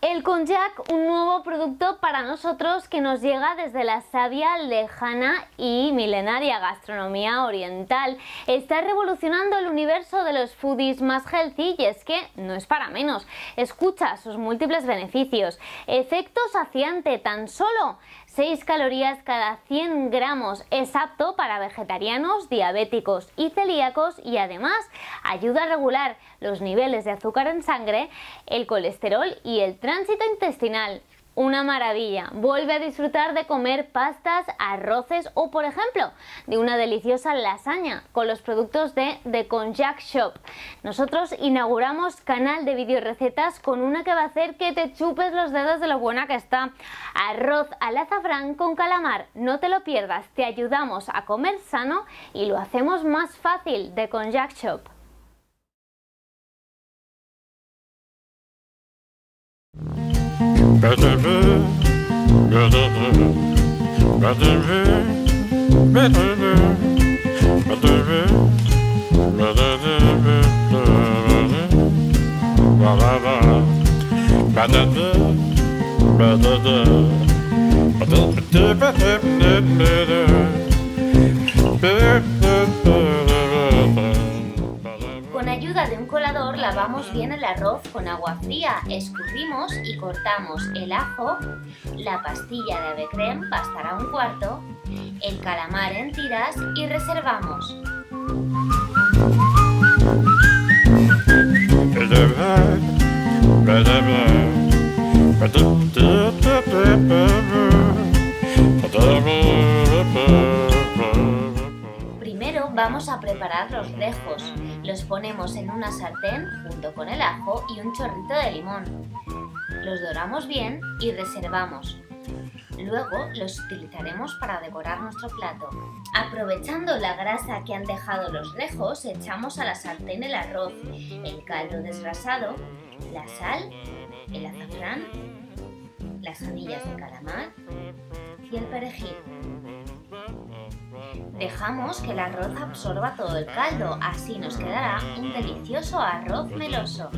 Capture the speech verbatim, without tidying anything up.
El konjac, un nuevo producto para nosotros que nos llega desde la sabia, lejana y milenaria gastronomía oriental. Está revolucionando el universo de los foodies más healthy y es que no es para menos. Escucha sus múltiples beneficios. Efecto saciante, tan solo seis calorías cada cien gramos. Es apto para vegetarianos, diabéticos y celíacos y además ayuda a regular los niveles de azúcar en sangre, el colesterol y el tránsito intestinal. Una maravilla. Vuelve a disfrutar de comer pastas, arroces o, por ejemplo, de una deliciosa lasaña con los productos de The Konjac Shop. Nosotros inauguramos canal de videorecetas con una que va a hacer que te chupes los dedos de lo buena que está. Arroz al azafrán con calamar. No te lo pierdas. Te ayudamos a comer sano y lo hacemos más fácil. The Konjac Shop. Con ayuda de un colador lavamos bien el arroz con agua fría, escurrimos y cortamos el ajo, la pastilla de ave creme bastará un cuarto, el calamar en tiras y reservamos. Primero vamos a preparar los lejos. Los ponemos en una sartén junto con el ajo y un chorrito de limón. Los doramos bien y reservamos. Luego los utilizaremos para decorar nuestro plato. Aprovechando la grasa que han dejado los lejos, echamos a la sartén el arroz, el caldo desgrasado, la sal, el azafrán, las anillas de calamar y el perejil. Dejamos que el arroz absorba todo el caldo, así nos quedará un delicioso arroz meloso.